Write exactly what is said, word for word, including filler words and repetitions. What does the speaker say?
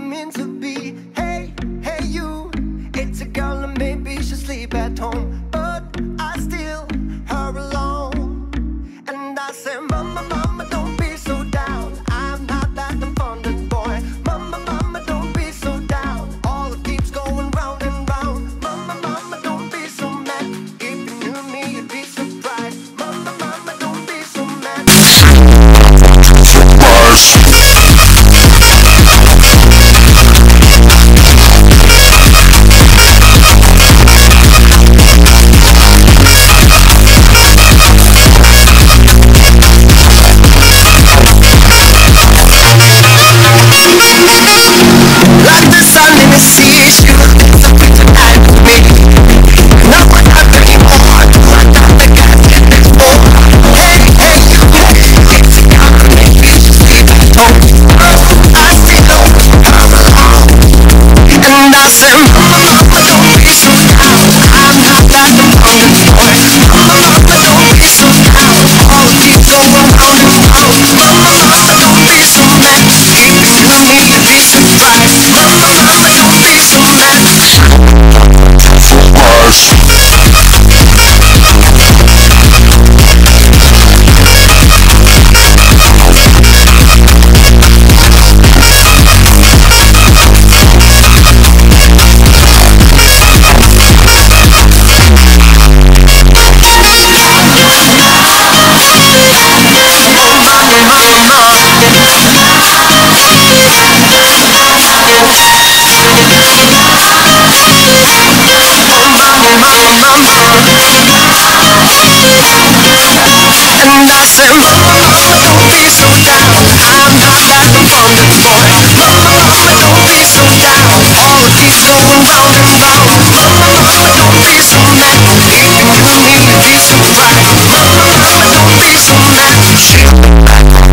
meant to be. Hey, hey you, it's a girl and maybe she'll sleep at home, but I still her alone. And I say, mama, mama, don't be so down. I'm not that abundant boy. Mama, mama, don't be so down. All it keeps going round and round. Mama, mama, don't be so mad. If you knew me, you'd be surprised. Mama, mama, don't be so mad. Like the sun in the sea, she was doing something tonight with me. No one has anymore. Do I got the gas in this floor? Hey, hey, you, it's a girl and maybe she'll sleep at home, but I still her alone. And I say, mama, mama, don't be so down. I'm not that abundant boy. Mama, mama, don't be so down. All it keeps going round and round. Mama, mama, don't be so mad. If you knew me, you'd be surprised. Mama, mama, don't be so mad. And I say, mama, mama, don't be so down. I'm not that abundant boy. Mama, mama, don't be so down. All it keeps going round and round. Mama, mama, don't be so mad. If you knew me, you'd be surprised. Mama, mama, don't be so mad.